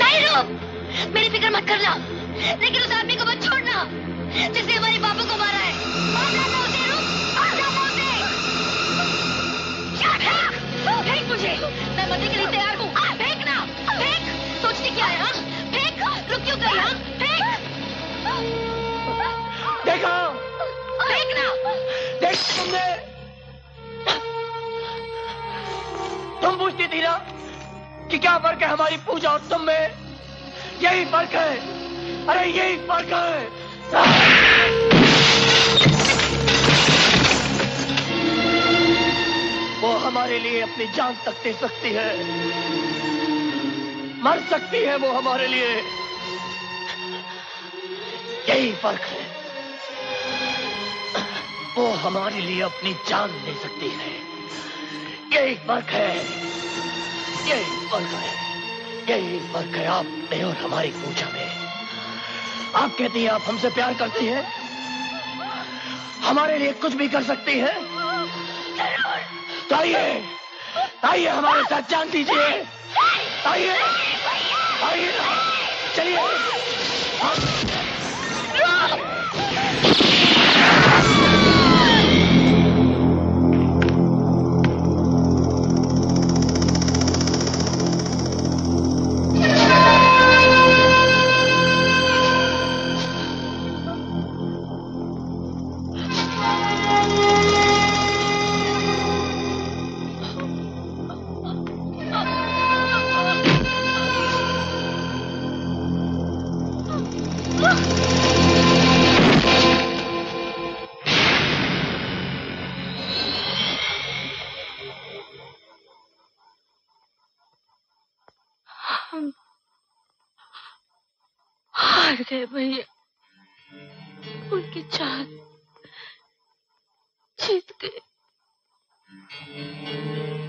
नहीं रुक, मेरी फिक्र मत करना, लेकिन उस आदमी को मत छोड़ना जिसने हमारे पापा को मारा है। मार डालना उसे, रुक, मार डालना उसे। फेंक मुझे, मैं मरने के लिए तैयार हूँ। फेंक ना, फेंक। सोचती क्या है? हाँ फेंक, रुक क्यों गई? हाँ फेंक। देखो, फेंक ना। देख तुमने, तुम पूछती थी ना कि क्या फर्क है हमारी पूजा और तुम में? यही फर्क है, अरे यही फर्क है। वो हमारे लिए अपनी जान तक दे सकती है, मर सकती है वो हमारे लिए, यही फर्क है। वो हमारे लिए अपनी जान दे सकती है, यही फर्क है, यही फर्क है, यही फर्क है आप में और हमारी पूजा में। आप कहती हैं आप हमसे प्यार करती हैं, हमारे लिए कुछ भी कर सकती हैं। तो आइए, आइए हमारे साथ जान दीजिए, आइए, आइए, चलिए। हार गए भैया, उनकी चाहत जीत गए।